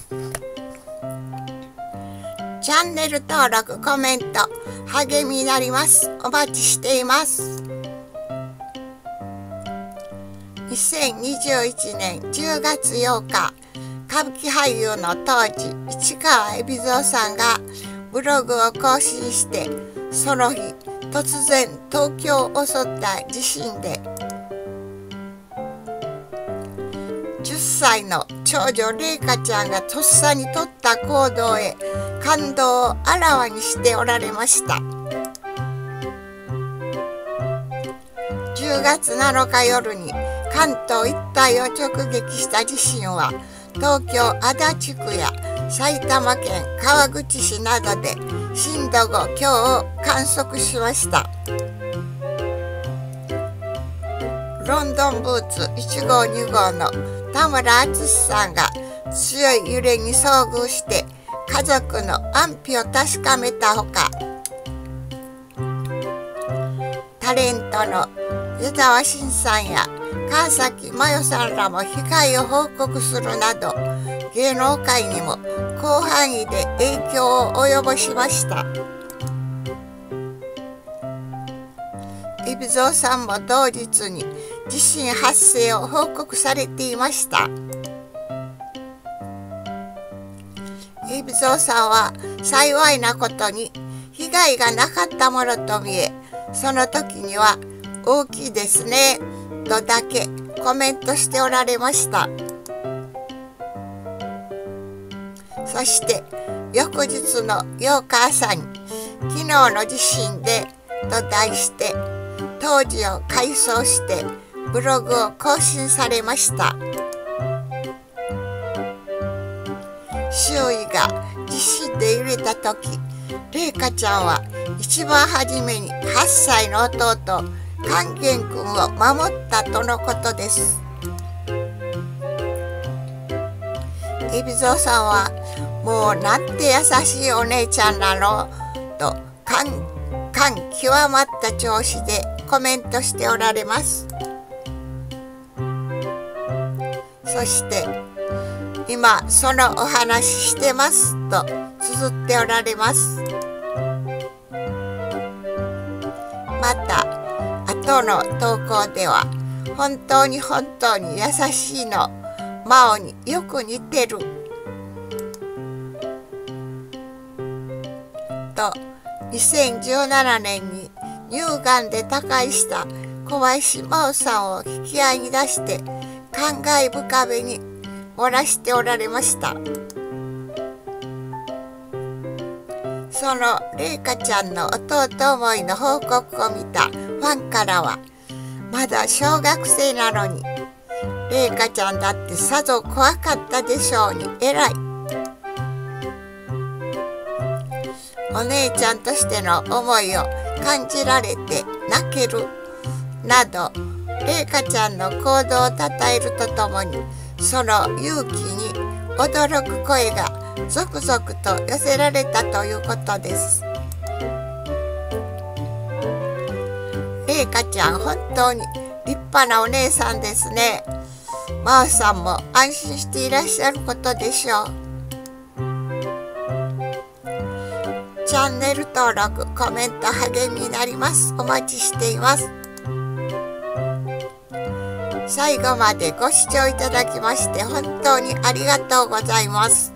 チャンネル登録、コメント、励みになります。お待ちしています。2021年10月8日、歌舞伎俳優の当時、市川海老蔵さんがブログを更新して、その日、突然東京を襲った地震で、10歳の長女麗華ちゃんがとっさに取った行動へ感動をあらわにしておられました。10月7日夜に関東一帯を直撃した地震は、東京足立区や埼玉県川口市などで震度5強を観測しました。ロンドンブーツ1号2号の田村淳さんが強い揺れに遭遇して家族の安否を確かめたほか、タレントの湯沢慎さんや川崎麻世さんらも被害を報告するなど、芸能界にも広範囲で影響を及ぼしました。海老蔵さんも同日に地震発生を報告されていました。海老蔵さんは幸いなことに被害がなかったものと見え、その時には大きいですねとだけコメントしておられました。そして翌日の8日朝に昨日の地震でと題して当時を回想してブログを更新されました。周囲が地震で揺れた時、麗華ちゃんは一番初めに8歳の弟勸玄君を守ったとのことです。海老蔵さんはもうなんて優しいお姉ちゃんなのと感極まった調子でコメントしておられます。そして今そのお話してますと綴っておられます。また後の投稿では、本当に本当に優しいの、真央によく似てると、2017年に乳がんで他界した小林真央さんを引き合いに出して感慨深めに漏らしておられました。その麗華ちゃんの弟思いの報告を見たファンからは、まだ小学生なのに麗華ちゃんだってさぞ怖かったでしょうに偉い、お姉ちゃんとしての思いを感じられて泣けるなど、麗華ちゃんの行動をたたえるとともに、その勇気に驚く声が続々と寄せられたということです。麗華ちゃん、本当に立派なお姉さんですね。真央さんも安心していらっしゃることでしょう。チャンネル登録、コメント励みになります。お待ちしています。最後までご視聴いただきまして本当にありがとうございます。